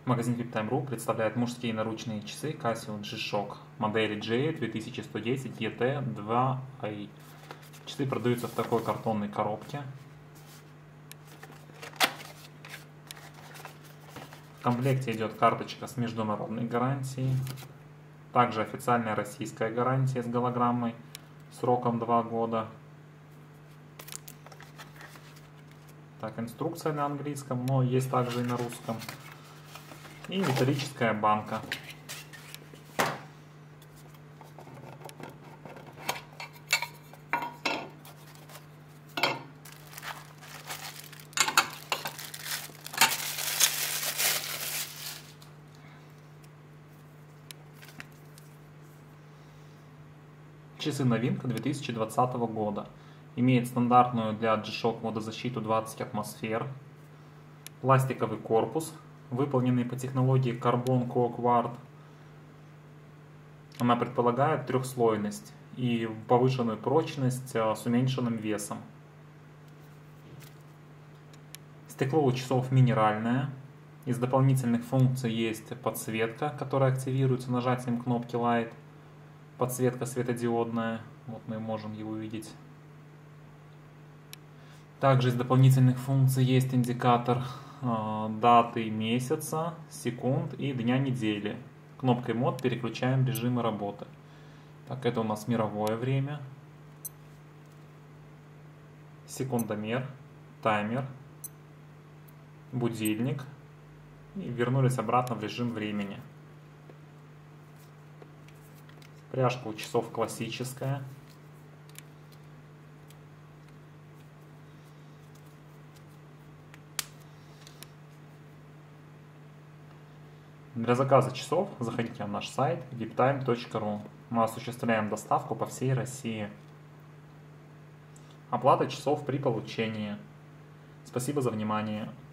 Магазин VIPTime.ru представляет мужские наручные часы Casio G-Shock модели J2110 ET2i. Часы продаются в такой картонной коробке. В комплекте идет карточка с международной гарантией. Также официальная российская гарантия с голограммой сроком 2 года. Так, инструкция на английском, но есть также и на русском. И металлическая банка. Часы новинка 2020 года. Имеет стандартную для G-Shock водозащиту 20 атмосфер. Пластиковый корпус, выполненный по технологии Carbon Core Quart. Она предполагает трехслойность и повышенную прочность с уменьшенным весом. Стекло у часов минеральное. Из дополнительных функций есть подсветка, которая активируется нажатием кнопки Light. Подсветка светодиодная, вот мы можем его увидеть. Также из дополнительных функций есть индикатор даты месяца, секунд и дня недели. Кнопкой мод переключаем режимы работы. Так, это у нас мировое время, секундомер, таймер, будильник. И вернулись обратно в режим времени. Пряжка у часов классическая. Для заказа часов заходите на наш сайт viptime.ru. Мы осуществляем доставку по всей России. Оплата часов при получении. Спасибо за внимание.